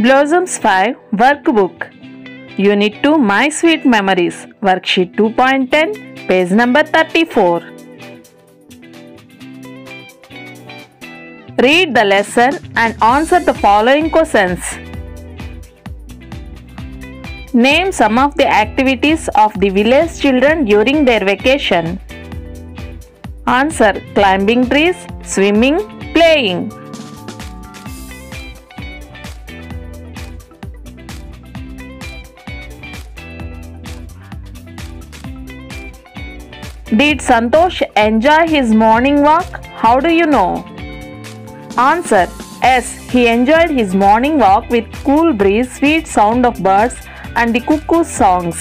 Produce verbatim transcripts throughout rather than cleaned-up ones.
Blossoms five Workbook Unit two My Sweet Memories Worksheet two point ten Page number thirty-four. Read the lesson and answer the following questions. Name some of the activities of the village children during their vacation. Answer: climbing trees, swimming, playing. Did Santosh enjoy his morning walk? How do you know? Answer: yes, he enjoyed his morning walk with cool breeze, sweet sound of birds and the cuckoo songs.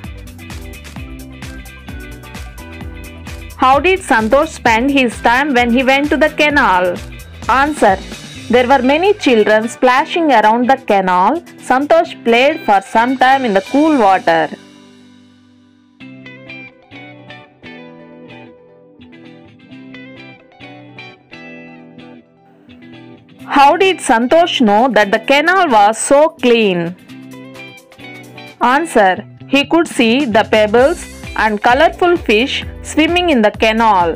How did Santosh spend his time when he went to the canal? Answer: there were many children splashing around the canal. Santosh played for some time in the cool water. How did Santosh know that the canal was so clean? Answer: he could see the pebbles and colorful fish swimming in the canal.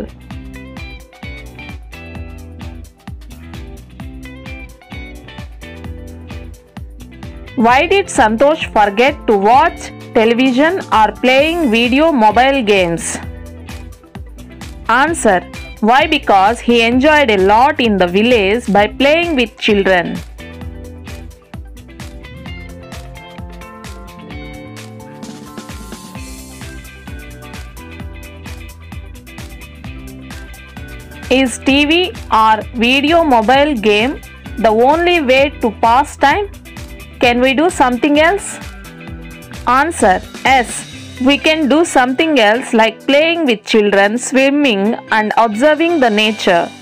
Why did Santosh forget to watch television or playing video mobile games? Answer: why? Because he enjoyed a lot in the village by playing with children. Is T V or video mobile game the only way to pass time? Can we do something else? Answer: yes. We can do something else like playing with children, swimming and observing the nature.